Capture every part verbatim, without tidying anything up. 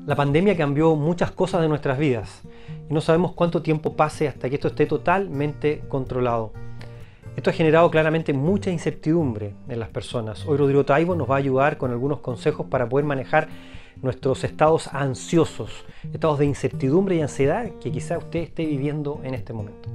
La pandemia cambió muchas cosas de nuestras vidas y no sabemos cuánto tiempo pase hasta que esto esté totalmente controlado. Esto ha generado claramente mucha incertidumbre en las personas. Hoy Rodrigo Taibo nos va a ayudar con algunos consejos para poder manejar nuestros estados ansiosos, estados de incertidumbre y ansiedad que quizá usted esté viviendo en este momento.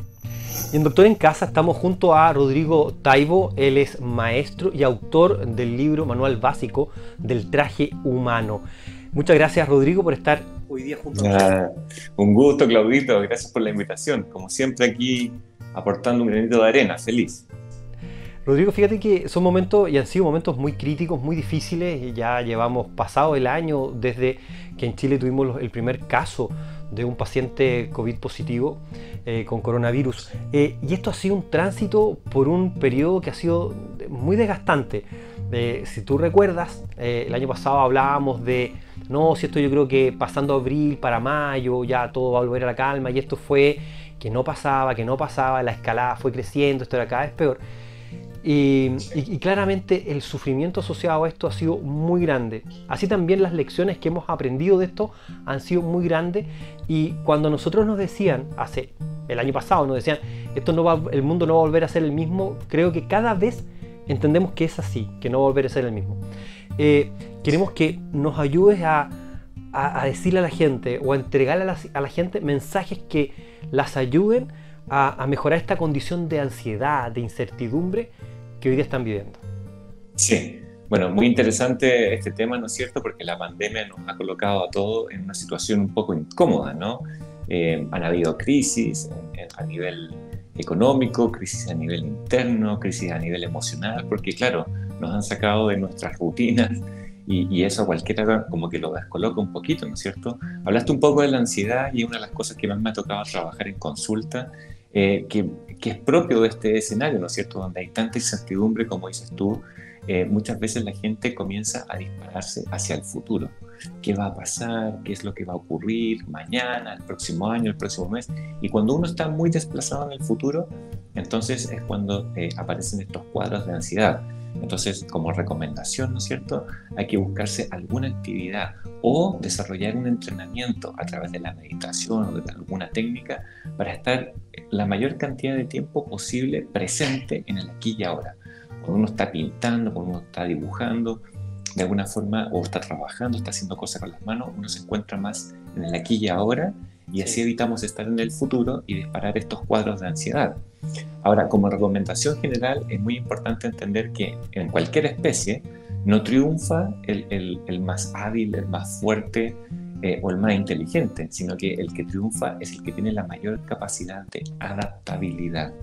Y en Doctor en Casa estamos junto a Rodrigo Taibo. Él es maestro y autor del libro Manual Básico del Traje Humano. Muchas gracias, Rodrigo, por estar hoy día junto a nosotros. Ah, un gusto, Claudito, gracias por la invitación. Como siempre aquí aportando un granito de arena, feliz. Rodrigo, fíjate que son momentos y han sido momentos muy críticos, muy difíciles. Ya llevamos pasado el año desde que en Chile tuvimos el primer caso de un paciente COVID positivo eh, con coronavirus. Eh, y esto ha sido un tránsito por un periodo que ha sido muy desgastante. Eh, si tú recuerdas, eh, el año pasado hablábamos de, no, si esto yo creo que pasando abril para mayo ya todo va a volver a la calma, y esto fue que no pasaba, que no pasaba, la escalada fue creciendo, esto era cada vez peor. Y, y, y claramente el sufrimiento asociado a esto ha sido muy grande. Así también las lecciones que hemos aprendido de esto han sido muy grandes. Y cuando nosotros nos decían, hace el año pasado, nos decían, esto no va, el mundo no va a volver a ser el mismo, creo que cada vez entendemos que es así, que no va a volver a ser el mismo. Eh, queremos que nos ayudes a, a, a decirle a la gente o a entregarle a la, a la gente mensajes que las ayuden a, a mejorar esta condición de ansiedad, de incertidumbre que hoy día están viviendo. Sí, bueno, muy interesante este tema, ¿no es cierto? Porque la pandemia nos ha colocado a todos en una situación un poco incómoda, ¿no? Eh, han habido crisis en, en, a nivel económico, crisis a nivel interno, crisis a nivel emocional, porque claro, nos han sacado de nuestras rutinas y, y eso a cualquiera como que lo descoloca un poquito, ¿no es cierto? Hablaste un poco de la ansiedad y una de las cosas que más me ha tocado trabajar en consulta, eh, que, que es propio de este escenario, ¿no es cierto? Donde hay tanta incertidumbre, como dices tú, eh, muchas veces la gente comienza a dispararse hacia el futuro. ¿Qué va a pasar? ¿Qué es lo que va a ocurrir mañana, el próximo año, el próximo mes? Y cuando uno está muy desplazado en el futuro, entonces es cuando eh, aparecen estos cuadros de ansiedad. Entonces, como recomendación, ¿no es cierto?, hay que buscarse alguna actividad o desarrollar un entrenamiento a través de la meditación o de alguna técnica para estar la mayor cantidad de tiempo posible presente en el aquí y ahora. Cuando uno está pintando, cuando uno está dibujando, de alguna forma, o está trabajando, está haciendo cosas con las manos, uno se encuentra más en el aquí y ahora, y así evitamos estar en el futuro y disparar estos cuadros de ansiedad. Ahora, como recomendación general, es muy importante entender que en cualquier especie no triunfa el, el, el más hábil, el más fuerte eh, o el más inteligente, sino que el que triunfa es el que tiene la mayor capacidad de adaptabilidad.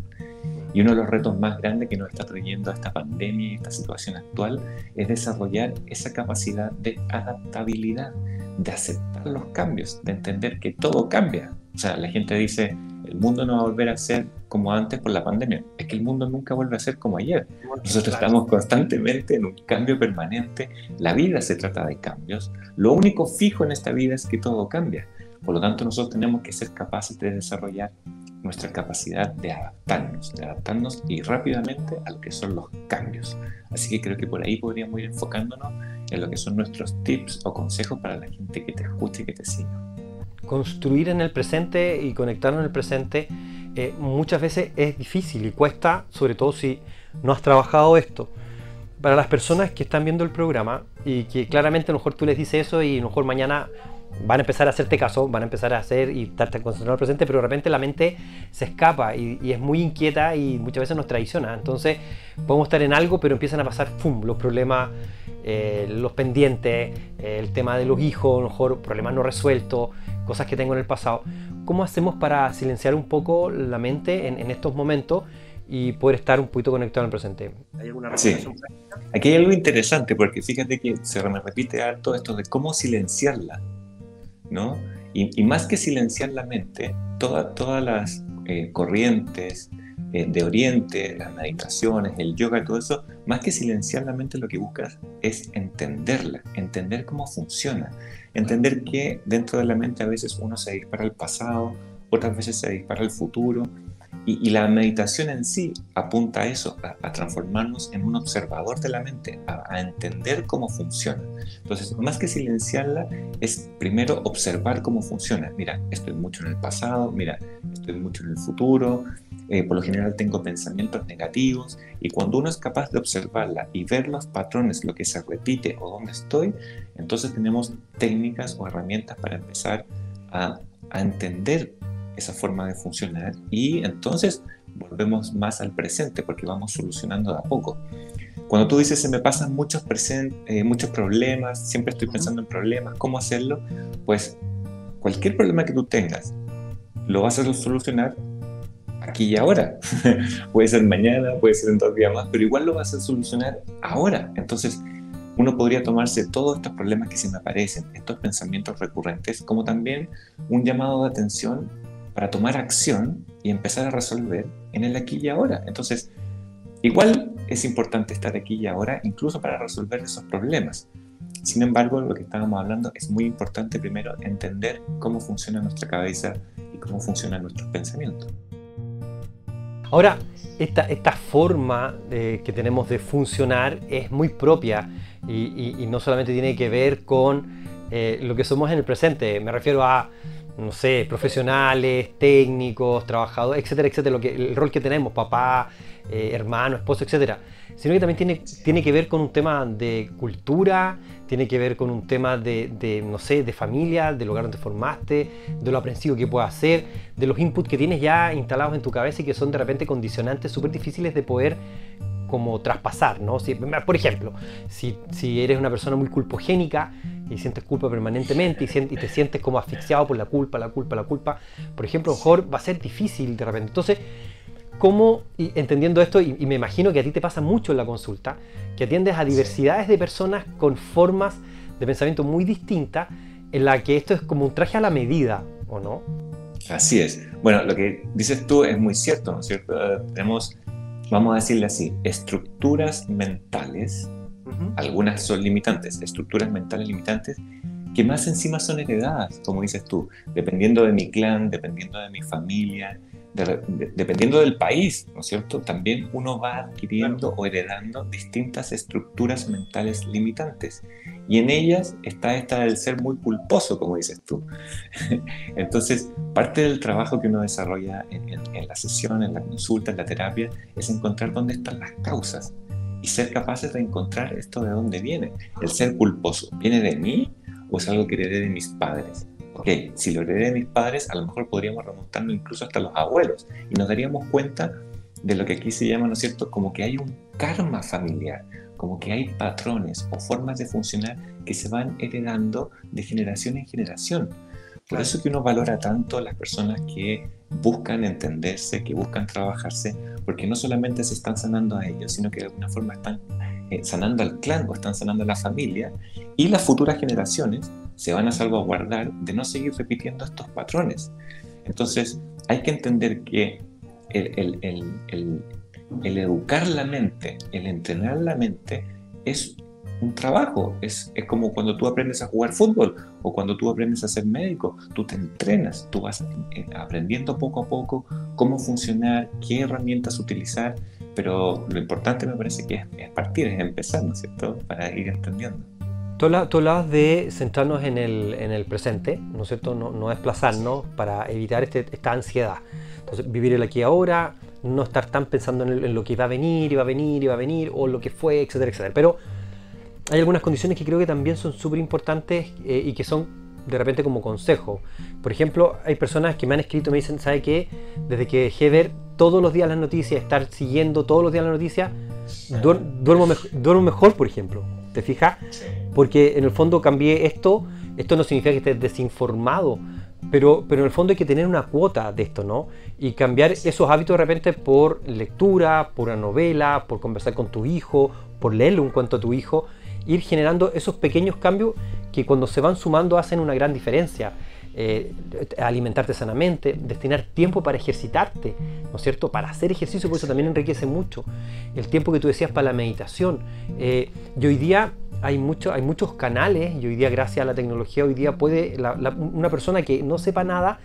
Y uno de los retos más grandes que nos está trayendo esta pandemia y esta situación actual es desarrollar esa capacidad de adaptabilidad, de aceptar los cambios, de entender que todo cambia. O sea, la gente dice, el mundo no va a volver a ser como antes por la pandemia. Es que el mundo nunca vuelve a ser como ayer. Nosotros estamos constantemente en un cambio permanente. La vida se trata de cambios. Lo único fijo en esta vida es que todo cambia. Por lo tanto, nosotros tenemos que ser capaces de desarrollar nuestra capacidad de adaptarnos, de adaptarnos y rápidamente a lo que son los cambios. Así que creo que por ahí podríamos ir enfocándonos en lo que son nuestros tips o consejos para la gente que te escuche y que te siga. Construir en el presente y conectarnos en el presente eh, muchas veces es difícil y cuesta, sobre todo si no has trabajado esto. Para las personas que están viendo el programa y que claramente a lo mejor tú les dices eso y a lo mejor mañana van a empezar a hacerte caso, van a empezar a hacer y estarte concentrado en el presente, pero de repente la mente se escapa y, y es muy inquieta y muchas veces nos traiciona. Entonces podemos estar en algo, pero empiezan a pasar ¡fum! Los problemas, eh, los pendientes, eh, el tema de los hijos, a lo mejor problemas no resueltos, cosas que tengo en el pasado. ¿Cómo hacemos para silenciar un poco la mente en, en estos momentos y poder estar un poquito conectado en el presente? ¿Hay alguna recomendación sí. práctica? Aquí hay algo interesante, porque fíjate que se me repite harto esto de cómo silenciarla, ¿no? Y, y más que silenciar la mente, toda, todas las eh, corrientes eh, de Oriente, las meditaciones, el yoga, todo eso, más que silenciar la mente, lo que buscas es entenderla, entender cómo funciona, entender que dentro de la mente a veces uno se dispara al pasado, otras veces se dispara al futuro, Y, y la meditación en sí apunta a eso, a, a transformarnos en un observador de la mente, a, a entender cómo funciona. Entonces, más que silenciarla, es primero observar cómo funciona. Mira, estoy mucho en el pasado, mira, estoy mucho en el futuro, eh, por lo general tengo pensamientos negativos, y cuando uno es capaz de observarla y ver los patrones, lo que se repite o dónde estoy, entonces tenemos técnicas o herramientas para empezar a, a entender esa forma de funcionar, y entonces volvemos más al presente porque vamos solucionando de a poco. Cuando tú dices se me pasan muchos, eh, muchos problemas, siempre estoy pensando en problemas, ¿cómo hacerlo? Pues cualquier problema que tú tengas lo vas a solucionar aquí y ahora. Puede ser mañana, puede ser en dos días más, pero igual lo vas a solucionar ahora. Entonces uno podría tomarse todos estos problemas que se me aparecen, estos pensamientos recurrentes, como también un llamado de atención para tomar acción y empezar a resolver en el aquí y ahora. Entonces, igual es importante estar aquí y ahora, incluso para resolver esos problemas. Sin embargo, lo que estábamos hablando, es muy importante primero entender cómo funciona nuestra cabeza y cómo funcionan nuestros pensamientos. Ahora, esta, esta forma de, que tenemos de funcionar es muy propia y, y, y no solamente tiene que ver con eh, lo que somos en el presente. Me refiero a, no sé, profesionales, técnicos, trabajadores, etcétera, etcétera, lo que, el rol que tenemos, papá, eh, hermano, esposo, etcétera. Sino que también tiene, tiene que ver con un tema de cultura, tiene que ver con un tema de, de, no sé, de familia, del lugar donde te formaste, de lo aprensivo que puedas hacer, de los inputs que tienes ya instalados en tu cabeza y que son de repente condicionantes súper difíciles de poder como traspasar, ¿no? Si, por ejemplo, si, si eres una persona muy culpogénica y sientes culpa permanentemente y, sientes, y te sientes como asfixiado por la culpa, la culpa, la culpa, por ejemplo, a lo mejor va a ser difícil de repente. Entonces, ¿cómo, y entendiendo esto, y, y me imagino que a ti te pasa mucho en la consulta, que atiendes a diversidades de personas con formas de pensamiento muy distintas, en la que esto es como un traje a la medida, ¿o no? Así es. Bueno, lo que dices tú es muy cierto, ¿no es cierto? Uh, tenemos, vamos a decirle así, estructuras mentales, uh-huh. Algunas son limitantes, estructuras mentales limitantes, que más encima son heredadas, como dices tú, dependiendo de mi clan, dependiendo de mi familia, de, de, dependiendo del país, ¿no es cierto? También uno va adquiriendo o heredando distintas estructuras mentales limitantes, y en ellas está esta del ser muy culposo, como dices tú. Entonces, parte del trabajo que uno desarrolla en, en, en la sesión, en la consulta, en la terapia, es encontrar dónde están las causas y ser capaces de encontrar esto de dónde viene. El ser culposo, ¿viene de mí o es algo que heredé de mis padres? Ok, si lo heredé de mis padres, a lo mejor podríamos remontarnos incluso hasta los abuelos y nos daríamos cuenta de lo que aquí se llama, ¿no es cierto?, como que hay un karma familiar, como que hay patrones o formas de funcionar que se van heredando de generación en generación. Por eso que uno valora tanto a las personas que buscan entenderse, que buscan trabajarse, porque no solamente se están sanando a ellos, sino que de alguna forma están eh, sanando al clan o están sanando a la familia, y las futuras generaciones se van a salvaguardar de no seguir repitiendo estos patrones. Entonces hay que entender que el, el, el, el, el educar la mente, el entrenar la mente es un trabajo, es, es como cuando tú aprendes a jugar fútbol o cuando tú aprendes a ser médico, tú te entrenas, tú vas aprendiendo poco a poco cómo funcionar, qué herramientas utilizar, pero lo importante me parece que es, es partir, es empezar, ¿no es cierto?, para ir entendiendo. Tú hablabas de centrarnos en el, en el presente, ¿no es cierto?, no, no desplazarnos para evitar este, esta ansiedad. Entonces, vivir el aquí y ahora, no estar tan pensando en, el, en lo que va a venir, iba a venir, iba a venir, o lo que fue, etcétera, etcétera. Pero hay algunas condiciones que creo que también son súper importantes eh, y que son de repente como consejo. Por ejemplo, hay personas que me han escrito y me dicen, ¿sabe qué? Desde que dejé de ver todos los días las noticias, estar siguiendo todos los días las noticias, duer, duermo, me, duermo mejor, por ejemplo. ¿Te fijas? Porque en el fondo cambié esto. Esto no significa que estés desinformado, pero, pero en el fondo hay que tener una cuota de esto, ¿no? Y cambiar esos hábitos de repente por lectura, por una novela, por conversar con tu hijo, por leerle un cuento a tu hijo, ir generando esos pequeños cambios que cuando se van sumando hacen una gran diferencia. Eh, alimentarte sanamente, destinar tiempo para ejercitarte, ¿no es cierto?, para hacer ejercicio, porque eso también enriquece mucho. El tiempo que tú decías para la meditación. Eh, y hoy día hay, mucho, hay muchos canales, y hoy día gracias a la tecnología, hoy día puede la, la, una persona que no sepa nada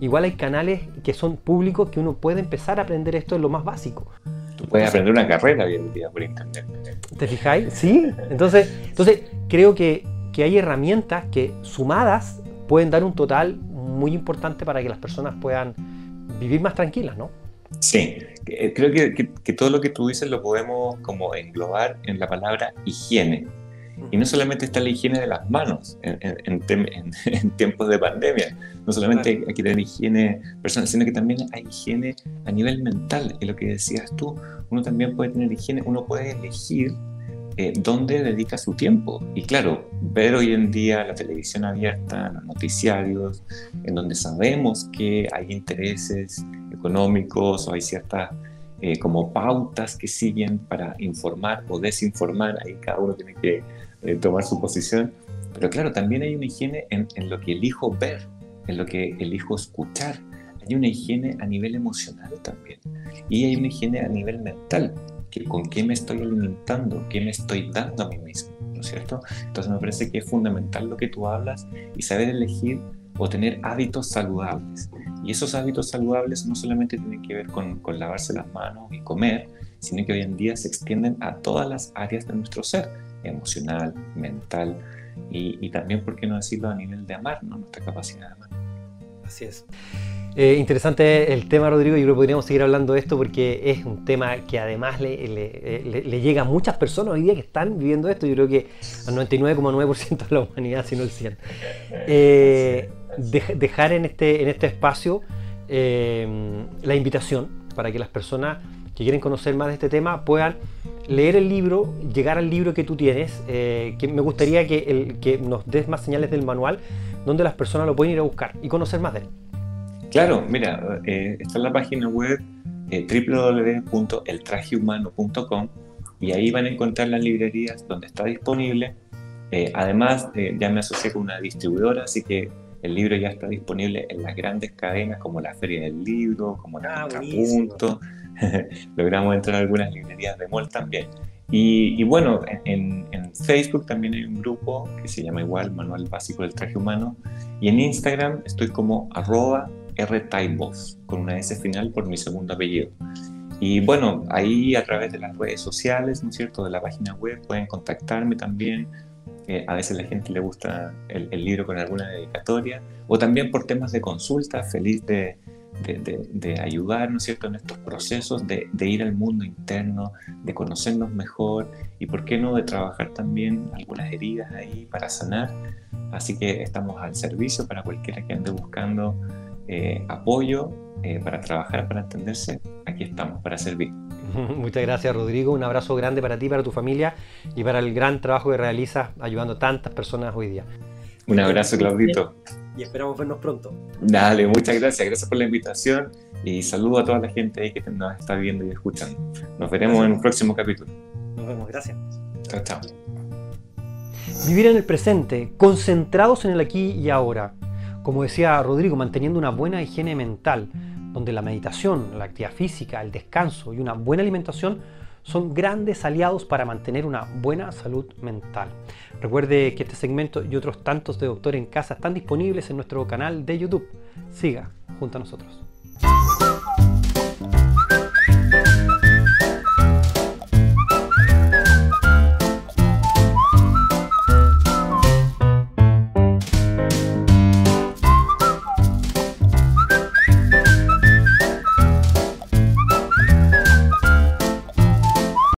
igual hay canales que son públicos que uno puede empezar a aprender esto en lo más básico. Tú puedes aprender una carrera hoy en día por internet. ¿Te fijáis? Sí. Entonces, entonces creo que, que hay herramientas que sumadas pueden dar un total muy importante para que las personas puedan vivir más tranquilas, ¿no? Sí, creo que, que, que todo lo que tú dices lo podemos como englobar en la palabra higiene. Y no solamente está la higiene de las manos en, en, en, en tiempos de pandemia, no solamente hay, hay que tener higiene personal, sino que también hay higiene a nivel mental. Y lo que decías tú, uno también puede tener higiene, uno puede elegir eh, dónde dedica su tiempo. Y claro, ver hoy en día la televisión abierta, los noticiarios, en donde sabemos que hay intereses económicos o hay ciertas eh, como pautas que siguen para informar o desinformar, ahí cada uno tiene que eh, tomar su posición, pero claro, también hay una higiene en, en lo que elijo ver, en lo que elijo escuchar, hay una higiene a nivel emocional también, y hay una higiene a nivel mental, que con qué me estoy alimentando, qué me estoy dando a mí mismo, ¿no es cierto? Entonces me parece que es fundamental lo que tú hablas y saber elegir o tener hábitos saludables. Y esos hábitos saludables no solamente tienen que ver con, con lavarse las manos y comer, sino que hoy en día se extienden a todas las áreas de nuestro ser, emocional, mental y, y también, ¿por qué no decirlo?, a nivel de amar, ¿no?, nuestra capacidad de amar. Así es. Eh, interesante el tema, Rodrigo. Yo creo que podríamos seguir hablando de esto porque es un tema que además le, le, le, le llega a muchas personas hoy día que están viviendo esto. Yo creo que al noventa y nueve coma nueve por ciento de la humanidad, si no el cien por ciento. Eh, de, dejar en este, en este espacio eh, la invitación para que las personas que quieren conocer más de este tema puedan leer el libro, llegar al libro que tú tienes, eh, que me gustaría que, el, que nos des más señales del manual donde las personas lo pueden ir a buscar y conocer más de él. Claro, mira, eh, está en la página web eh, doble u doble u doble u punto el traje humano punto com y ahí van a encontrar las librerías donde está disponible. Eh, además, eh, ya me asocié con una distribuidora, así que el libro ya está disponible en las grandes cadenas como la Feria del Libro, como la Ah, Contrapunto. Logramos entrar a algunas librerías de mall también. Y, y bueno, en, en Facebook también hay un grupo que se llama igual Manual Básico del Traje Humano. Y en Instagram estoy como arroba rtaibos, con una S final por mi segundo apellido. Y bueno, ahí a través de las redes sociales, ¿no es cierto?, de la página web pueden contactarme también. Eh, a veces a la gente le gusta el, el libro con alguna dedicatoria, o también por temas de consulta, feliz de, de, de, de ayudar, ¿no es cierto?, en estos procesos de, de ir al mundo interno, de conocernos mejor y, ¿por qué no?, de trabajar también algunas heridas ahí para sanar. Así que estamos al servicio para cualquiera que ande buscando eh, apoyo eh, para trabajar, para entenderse. Aquí estamos para servir. Muchas gracias, Rodrigo. Un abrazo grande para ti, para tu familia y para el gran trabajo que realizas ayudando a tantas personas hoy día. Un abrazo, Claudito. Y esperamos vernos pronto. Dale, muchas gracias. Gracias por la invitación y saludo a toda la gente ahí que nos está viendo y escuchando. Nos veremos gracias. En un próximo capítulo. Nos vemos, gracias. Chao, chao. Vivir en el presente, concentrados en el aquí y ahora. Como decía Rodrigo, manteniendo una buena higiene mental, donde la meditación, la actividad física, el descanso y una buena alimentación son grandes aliados para mantener una buena salud mental. Recuerde que este segmento y otros tantos de Doctor en Casa están disponibles en nuestro canal de YouTube. Siga junto a nosotros.